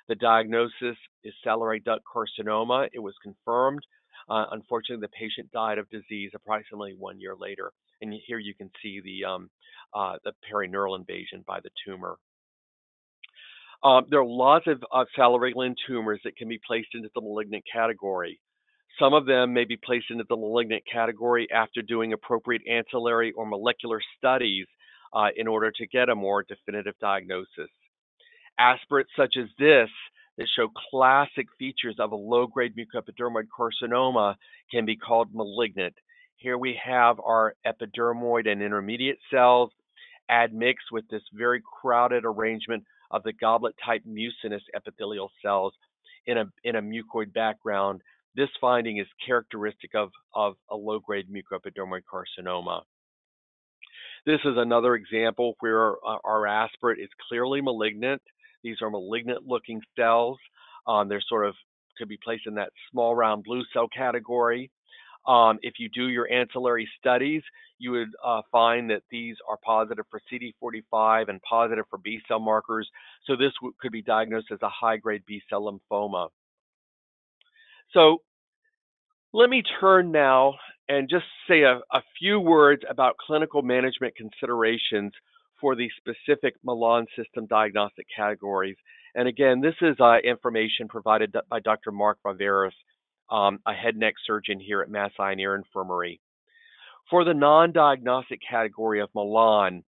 The diagnosis is salivary duct carcinoma. It was confirmed. Unfortunately, the patient died of disease approximately 1 year later. And here you can see the perineural invasion by the tumor. There are lots of salivary gland tumors that can be placed into the malignant category. Some of them may be placed into the malignant category after doing appropriate ancillary or molecular studies in order to get a more definitive diagnosis. Aspirates such as this that show classic features of a low-grade mucoepidermoid carcinoma can be called malignant. Here we have our epidermoid and intermediate cells admixed with this very crowded arrangement of the goblet-type mucinous epithelial cells in a mucoid background. This finding is characteristic of a low-grade mucoepidermoid carcinoma. This is another example where our aspirate is clearly malignant. These are malignant-looking cells. They're sort of could be placed in that small round blue cell category. If you do your ancillary studies, you would find that these are positive for CD45 and positive for B cell markers. So this could be diagnosed as a high-grade B cell lymphoma. So let me turn now and just say a few words about clinical management considerations for the specific Milan system diagnostic categories. And again, this is information provided by Dr. Mark Viveris, a head and neck surgeon here at Mass Eye and Ear Infirmary. For the non-diagnostic category of Milan,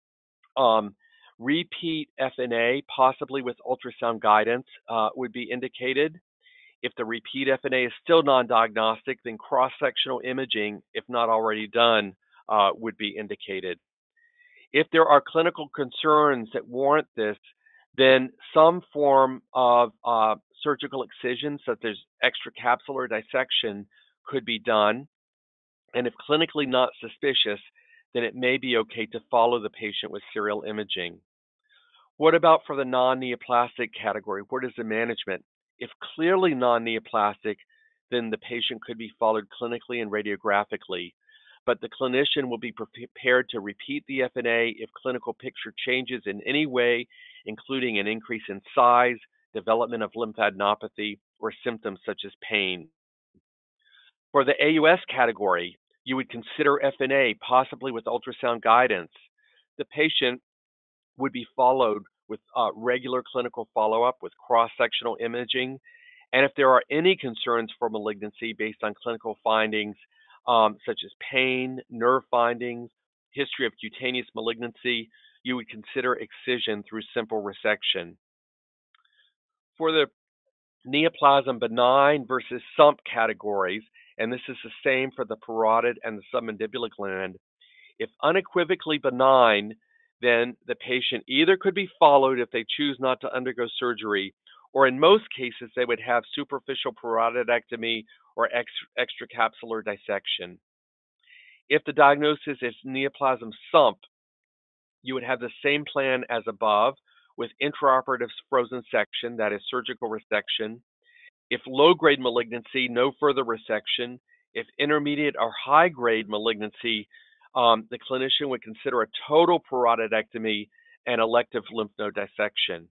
repeat FNA, possibly with ultrasound guidance, would be indicated. If the repeat FNA is still non-diagnostic, then cross-sectional imaging, if not already done, would be indicated. If there are clinical concerns that warrant this, then some form of surgical excision, such as extracapsular dissection, could be done. And if clinically not suspicious, then it may be okay to follow the patient with serial imaging. What about for the non-neoplastic category? What is the management? If clearly non-neoplastic, then the patient could be followed clinically and radiographically, but the clinician will be prepared to repeat the FNA if clinical picture changes in any way, including an increase in size, development of lymphadenopathy, or symptoms such as pain. For the AUS category, you would consider FNA, possibly with ultrasound guidance. The patient would be followed with regular clinical follow-up with cross-sectional imaging. And if there are any concerns for malignancy based on clinical findings, such as pain, nerve findings, history of cutaneous malignancy, you would consider excision through simple resection. For the neoplasm benign versus SUMP categories, and this is the same for the parotid and the submandibular gland, if unequivocally benign, then the patient either could be followed if they choose not to undergo surgery, or in most cases, they would have superficial parotidectomy or extracapsular dissection. If the diagnosis is neoplasm SUMP, you would have the same plan as above with intraoperative frozen section, that is surgical resection. If low-grade malignancy, no further resection. If intermediate or high-grade malignancy, the clinician would consider a total parotidectomy and elective lymph node dissection.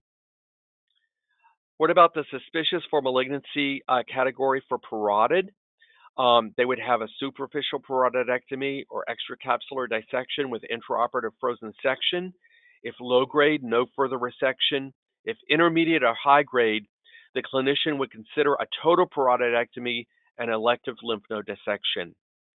What about the suspicious for malignancy category for parotid? They would have a superficial parotidectomy or extracapsular dissection with intraoperative frozen section. If low grade, no further resection. If intermediate or high grade, the clinician would consider a total parotidectomy and elective lymph node dissection.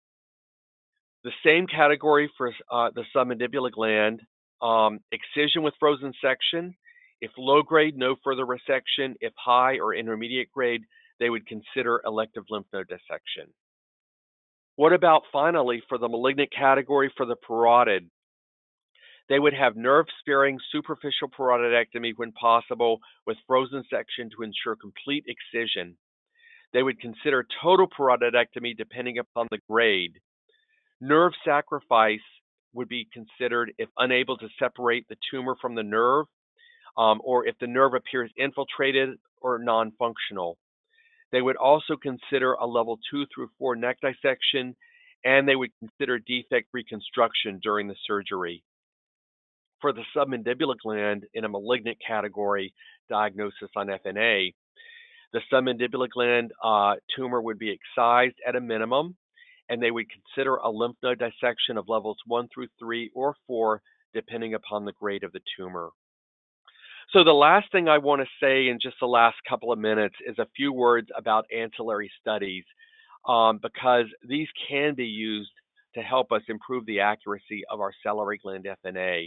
The same category for the submandibular gland, excision with frozen section. If low grade, no further resection. If high or intermediate grade, they would consider elective lymph node dissection. What about finally for the malignant category for the parotid? They would have nerve-sparing superficial parotidectomy when possible with frozen section to ensure complete excision. They would consider total parotidectomy depending upon the grade. Nerve sacrifice would be considered if unable to separate the tumor from the nerve, or if the nerve appears infiltrated or non-functional. They would also consider a level 2 through 4 neck dissection, and they would consider defect reconstruction during the surgery. for the submandibular gland in a malignant category diagnosis on FNA. The submandibular gland tumor would be excised at a minimum, and they would consider a lymph node dissection of levels 1 through 3 or 4, depending upon the grade of the tumor. So the last thing I want to say in just the last couple of minutes is a few words about ancillary studies, because these can be used to help us improve the accuracy of our salivary gland FNA.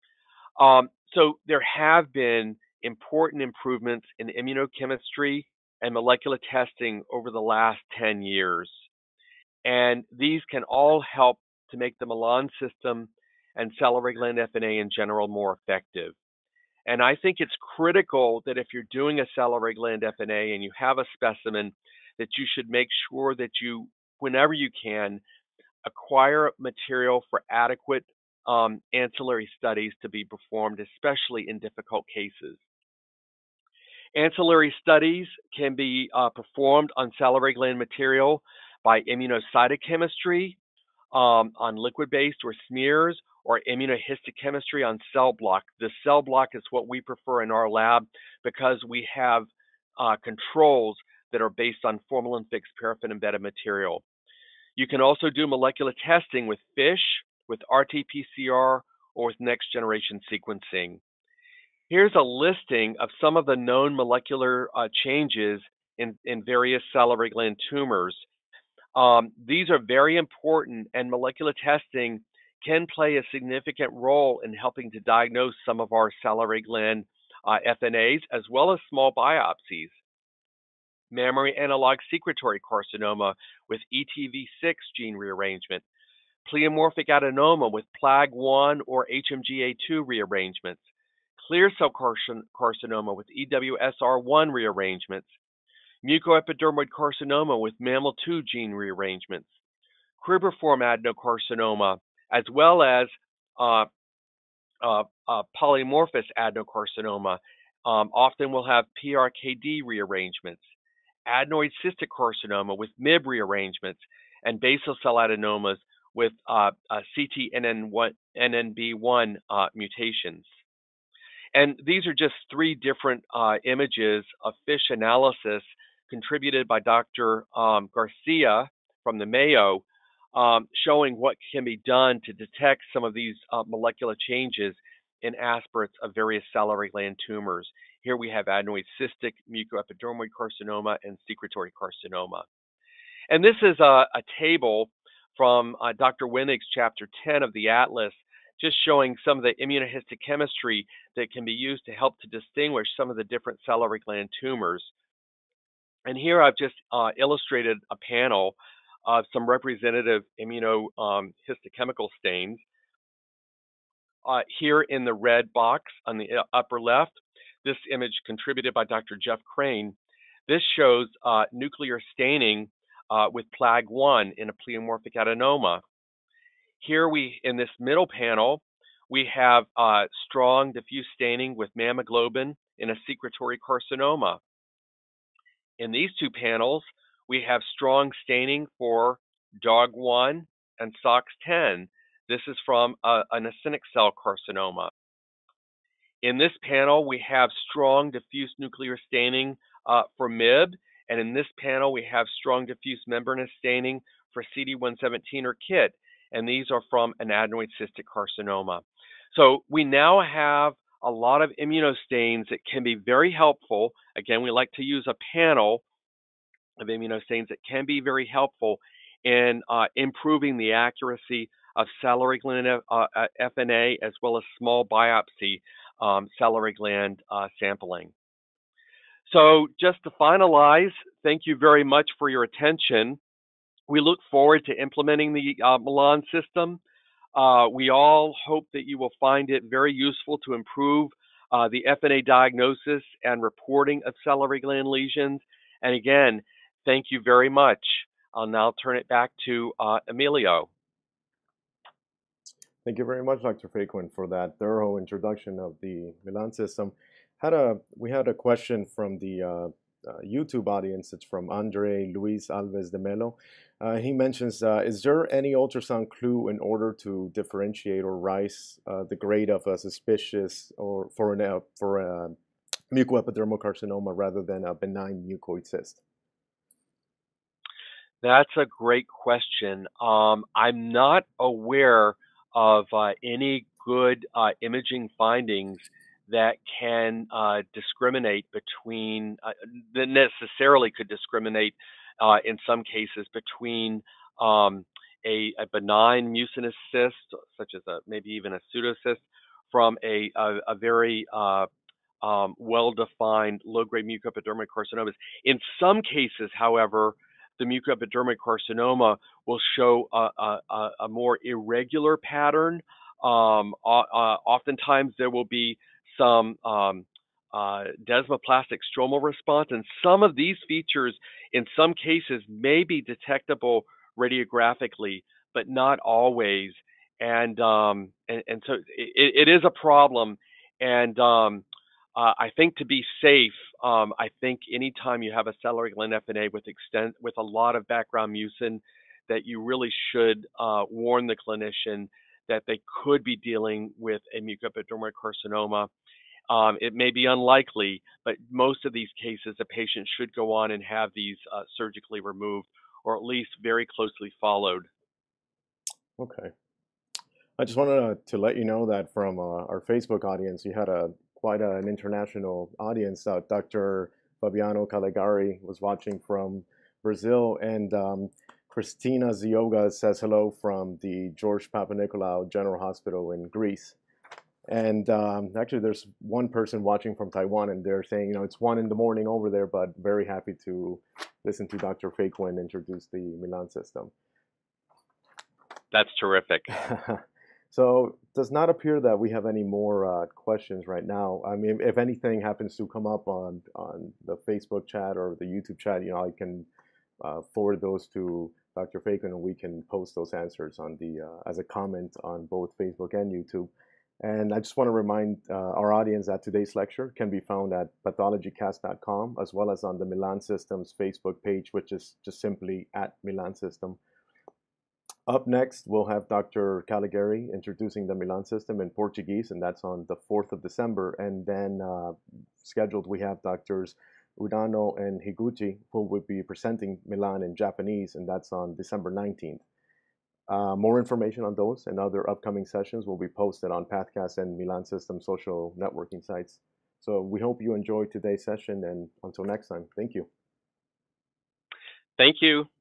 So there have been important improvements in immunochemistry and molecular testing over the last 10 years. And these can all help to make the Milan system and salivary gland FNA in general more effective. And I think it's critical that if you're doing a salivary gland FNA and you have a specimen, that you should make sure that you, whenever you can, acquire material for adequate ancillary studies to be performed, especially in difficult cases. Ancillary studies can be performed on salivary gland material by immunocytochemistry on liquid-based or smears, or immunohistochemistry on cell block. The cell block is what we prefer in our lab because we have controls that are based on formalin-fixed paraffin-embedded material. You can also do molecular testing with FISH, with RT-PCR, or with next-generation sequencing. Here's a listing of some of the known molecular changes in various salivary gland tumors. These are very important, and molecular testing can play a significant role in helping to diagnose some of our salivary gland FNAs, as well as small biopsies. Mammary analog secretory carcinoma with ETV6 gene rearrangement, pleomorphic adenoma with PLAG1 or HMGA2 rearrangements, clear cell carcinoma with EWSR1 rearrangements, mucoepidermoid carcinoma with MAML2 gene rearrangements, cribriform adenocarcinoma, as well as polymorphous adenocarcinoma. Often will have PRKD rearrangements, adenoid cystic carcinoma with MIB rearrangements, and basal cell adenomas with CTNNB1 mutations. And these are just three different images of FISH analysis contributed by Dr. Garcia from the Mayo, showing what can be done to detect some of these molecular changes in aspirates of various salivary gland tumors. Here we have adenoid cystic, mucoepidermoid carcinoma, and secretory carcinoma. And this is a table from Dr. Winig's chapter 10 of the Atlas, just showing some of the immunohistochemistry that can be used to help to distinguish some of the different salivary gland tumors. And here I've just illustrated a panel of some representative immunohistochemical stains. Here in the red box on the upper left, this image contributed by Dr. Jeff Crane. This shows nuclear staining with PLAG1 in a pleomorphic adenoma. Here in this middle panel, we have strong diffuse staining with mammoglobin in a secretory carcinoma. In these two panels, we have strong staining for DOG1 and SOX10. This is from an actinic cell carcinoma. In this panel, we have strong diffuse nuclear staining for MIB, and in this panel, we have strong diffuse membranous staining for CD117 or KIT, and these are from an adenoid cystic carcinoma. So we now have a lot of immunostains that can be very helpful. Again, we like to use a panel of immunostains that can be very helpful in improving the accuracy of salivary gland FNA, as well as small biopsy salivary gland sampling. So just to finalize, thank you very much for your attention. We look forward to implementing the Milan system. We all hope that you will find it very useful to improve the FNA diagnosis and reporting of salivary gland lesions. And again, thank you very much. I'll now turn it back to Emilio.
Thank you very much, Dr. Frequent, for that thorough introduction of the Milan system. We had a question from the YouTube audience. It's from Andre Luis Alves de Melo. He mentions, is there any ultrasound clue in order to differentiate or rise the grade of a suspicious or for a mucoepidermal carcinoma rather than a benign mucoid cyst?
That's a great question. I'm not aware of any good imaging findings that can discriminate between, that necessarily could discriminate in some cases between a benign mucinous cyst, such as maybe even a pseudocyst, from a very well-defined low-grade mucoepidermal carcinomas. In some cases, however, the mucoepidermal carcinoma will show a more irregular pattern. Oftentimes, there will be some desmoplastic stromal response, and some of these features, in some cases, may be detectable radiographically, but not always. And so it is a problem. And I think to be safe, I think anytime you have a salivary gland FNA with a lot of background mucin, that you really should warn the clinician that they could be dealing with a mucoepidermal carcinoma. It may be unlikely, but most of these cases, the patient should go on and have these surgically removed, or at least very closely followed.
Okay. I just wanted to let you know that from our Facebook audience, you had quite an international audience. Dr. Fabiano Calegari was watching from Brazil, and Christina Zioga says hello from the George Papanikolaou General Hospital in Greece. And actually, there's one person watching from Taiwan, and they're saying, it's 1 a.m. over there, but very happy to listen to Dr. Faquin introduce the Milan system.
That's terrific.
So it does not appear that we have any more questions right now. I mean, if anything happens to come up on the Facebook chat or the YouTube chat, I can forward those to Dr. Faquin, and we can post those answers on as a comment on both Facebook and YouTube. And I just want to remind our audience that today's lecture can be found at pathologycast.com, as well as on the Milan Systems Facebook page, which is just simply at Milan System. Up next, we'll have Dr. Calegari introducing the Milan system in Portuguese, and that's on the 4th of December. And then scheduled, we have Drs. Udano and Higuchi, who will be presenting Milan in Japanese, and that's on December 19th. More information on those and other upcoming sessions will be posted on Pathcast and Milan System social networking sites. So we hope you enjoyed today's session, and until next time, thank you.
Thank you.